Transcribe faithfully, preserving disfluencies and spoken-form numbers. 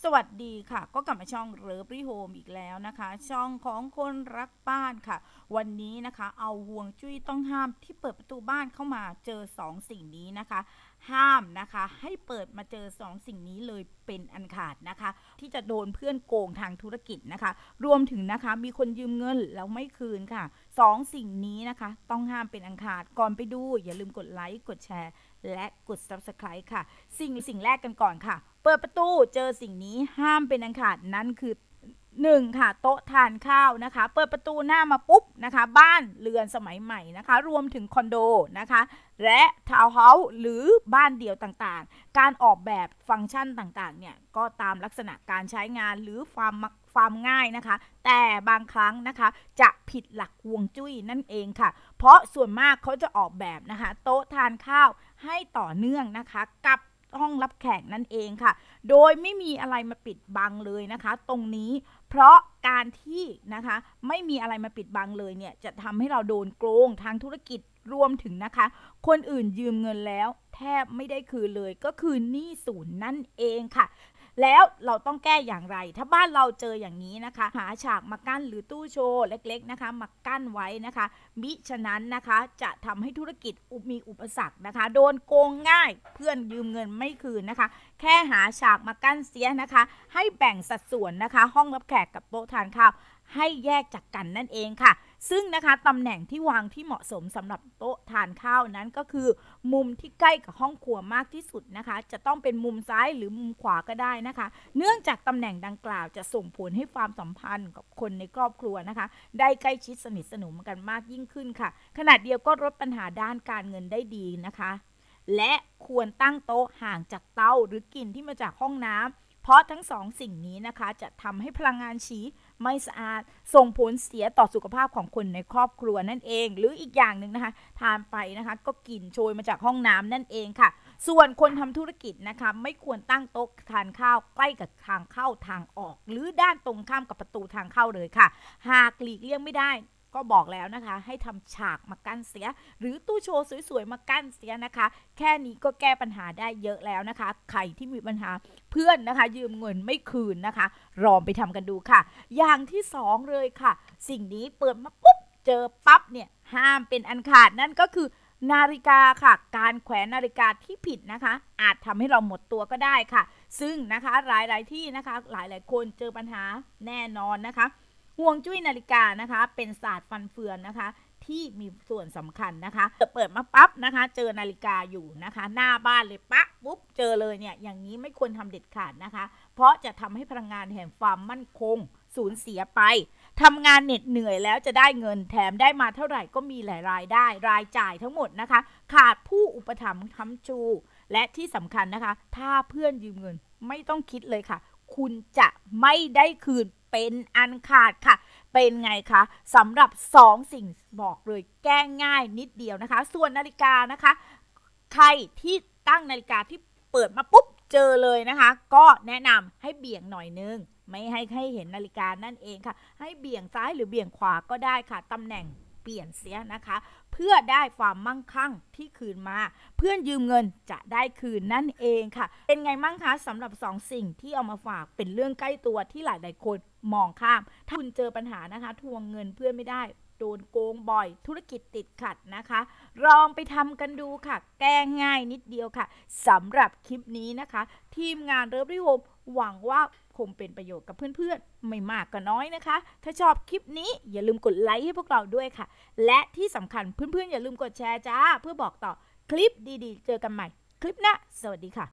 สวัสดีค่ะก็กลับมาช่องเลิฟรี่โฮมอีกแล้วนะคะช่องของคนรักบ้านค่ะวันนี้นะคะเอาห่วงจุ้ยต้องห้ามที่เปิดประตูบ้านเข้ามาเจอสองสิ่งนี้นะคะห้ามนะคะให้เปิดมาเจอสองสิ่งนี้เลยเป็นอันขาดนะคะที่จะโดนเพื่อนโกงทางธุรกิจนะคะรวมถึงนะคะมีคนยืมเงินแล้วไม่คืนค่ะสองสิ่งนี้นะคะต้องห้ามเป็นอันขาดก่อนไปดูอย่าลืมกดไลค์กดแชร์และกด ซับสไครบ์ ค่ะสิ่งสิ่งแรกกันก่อนค่ะเปิดประตูเจอสิ่งนี้ห้ามเป็นอันขาดนั่นคือหนึ่งค่ะโต๊ะทานข้าวนะคะเปิดประตูหน้ามาปุ๊บนะคะบ้านเรือนสมัยใหม่นะคะรวมถึงคอนโดนะคะและทาวน์เฮาส์หรือบ้านเดี่ยวต่างๆการออกแบบฟังก์ชันต่างๆเนี่ยก็ตามลักษณะการใช้งานหรือความความง่ายนะคะแต่บางครั้งนะคะจะผิดหลักฮวงจุ้ยนั่นเองค่ะเพราะส่วนมากเขาจะออกแบบนะคะโต๊ะทานข้าวให้ต่อเนื่องนะคะกับห้องรับแขกนั่นเองค่ะโดยไม่มีอะไรมาปิดบังเลยนะคะตรงนี้เพราะการที่นะคะไม่มีอะไรมาปิดบังเลยเนี่ยจะทำให้เราโดนโกงทางธุรกิจรวมถึงนะคะคนอื่นยืมเงินแล้วแทบไม่ได้คืนเลยก็คือหนี้ศูนย์นั่นเองค่ะแล้วเราต้องแก้อย่างไรถ้าบ้านเราเจออย่างนี้นะคะหาฉากมากั้นหรือตู้โชว์เล็กๆนะคะมากั้นไว้นะคะมิฉะนั้นนะคะจะทำให้ธุรกิจมีอุปสรรคนะคะโดนโกงง่ายเพื่อนยืมเงินไม่คืนนะคะแค่หาฉากมากั้นเสียนะคะให้แบ่งสัดส่วนนะคะห้องรับแขกกับโต๊ะทานข้าวให้แยกจากกันนั่นเองค่ะซึ่งนะคะตำแหน่งที่วางที่เหมาะสมสำหรับโต๊ะทานข้าวนั้นก็คือมุมที่ใกล้กับห้องครัวมากที่สุดนะคะจะต้องเป็นมุมซ้ายหรือมุมขวาก็ได้นะคะเนื่องจากตำแหน่งดังกล่าวจะส่งผลให้ความสัมพันธ์กับคนในครอบครัวนะคะได้ใกล้ชิดสนิทสนมกันมากยิ่งขึ้นค่ะขณะเดียวก็ลดปัญหาด้านการเงินได้ดีนะคะและควรตั้งโต๊ะห่างจากเตาหรือกลิ่นที่มาจากห้องน้ำเพราะทั้งสองสิ่งนี้นะคะจะทำให้พลังงานฉีไม่สะอาดส่งผลเสียต่อสุขภาพของคนในครอบครัวนั่นเองหรืออีกอย่างหนึ่งนะคะทานไปนะคะก็กลิ่นโชยมาจากห้องน้ำนั่นเองค่ะส่วนคนทำธุรกิจนะคะไม่ควรตั้งโต๊ะทานข้าวใกล้กับทางเข้าทางออกหรือด้านตรงข้ามกับประตูทางเข้าเลยค่ะหากหลีกเลี่ยงไม่ได้ก็บอกแล้วนะคะให้ทำฉากมากั้นเสียหรือตู้โชว์สวยๆมากั้นเสียนะคะแค่นี้ก็แก้ปัญหาได้เยอะแล้วนะคะใครที่มีปัญหาเพื่อนนะคะยืมเงินไม่คืนนะคะลองไปทำกันดูค่ะอย่างที่สองเลยค่ะสิ่งนี้เปิดมาปุ๊บเจอปั๊บเนี่ยห้ามเป็นอันขาดนั่นก็คือนาฬิกาค่ะการแขวนนาฬิกาที่ผิดนะคะอาจทำให้เราหมดตัวก็ได้ค่ะซึ่งนะคะหลายๆที่นะคะหลายๆคนเจอปัญหาแน่นอนนะคะห่วงจุ้ยนาฬิกานะคะเป็นศาสตร์ฟันเฟือนนะคะที่มีส่วนสำคัญนะคะเปิดมาปั๊บนะคะเจอนาฬิกาอยู่นะคะหน้าบ้านเลยปะปุ๊บเจอเลยเนี่ยอย่างนี้ไม่ควรทำเด็ดขาดนะคะเพราะจะทำให้พลังงานแห่งความมั่นคงสูญเสียไปทำงานเหน็ดเหนื่อยแล้วจะได้เงินแถมได้มาเท่าไหร่ก็มีหลายรายได้รายจ่ายทั้งหมดนะคะขาดผู้อุปถัมภ์ค้ำชูและที่สำคัญนะคะถ้าเพื่อนยืมเงินไม่ต้องคิดเลยค่ะคุณจะไม่ได้คืนเป็นอันขาดค่ะเป็นไงคะสำหรับสองสิ่งบอกเลยแก้ง่ายนิดเดียวนะคะส่วนนาฬิกานะคะใครที่ตั้งนาฬิกาที่เปิดมาปุ๊บเจอเลยนะคะก็แนะนำให้เบี่ยงหน่อยนึงไม่ให้ให้เห็นนาฬิกานั่นเองค่ะให้เบี่ยงซ้ายหรือเบี่ยงขวาก็ได้ค่ะตำแหน่งเปลี่ยนเสียนะคะเพื่อได้ความมั่งคั่งที่คืนมาเพื่อนยืมเงินจะได้คืนนั่นเองค่ะเป็นไงมั่งคะสำหรับสองสิ่งที่เอามาฝากเป็นเรื่องใกล้ตัวที่หลายๆคนมองข้ามถ้าคุณเจอปัญหานะคะทวงเงินเพื่อนไม่ได้โดนโกงบ่อยธุรกิจติดขัดนะคะลองไปทำกันดูค่ะแก้ง่ายนิดเดียวค่ะสำหรับคลิปนี้นะคะทีมงานเลิฟรี่โฮมหวังว่าคงเป็นประโยชน์กับเพื่อนๆไม่มากก็น้อยนะคะถ้าชอบคลิปนี้อย่าลืมกดไลค์ให้พวกเราด้วยค่ะและที่สำคัญเพื่อนๆอย่าลืมกดแชร์จ้าเพื่อบอกต่อคลิปดีๆเจอกันใหม่คลิปหน้าสวัสดีค่ะ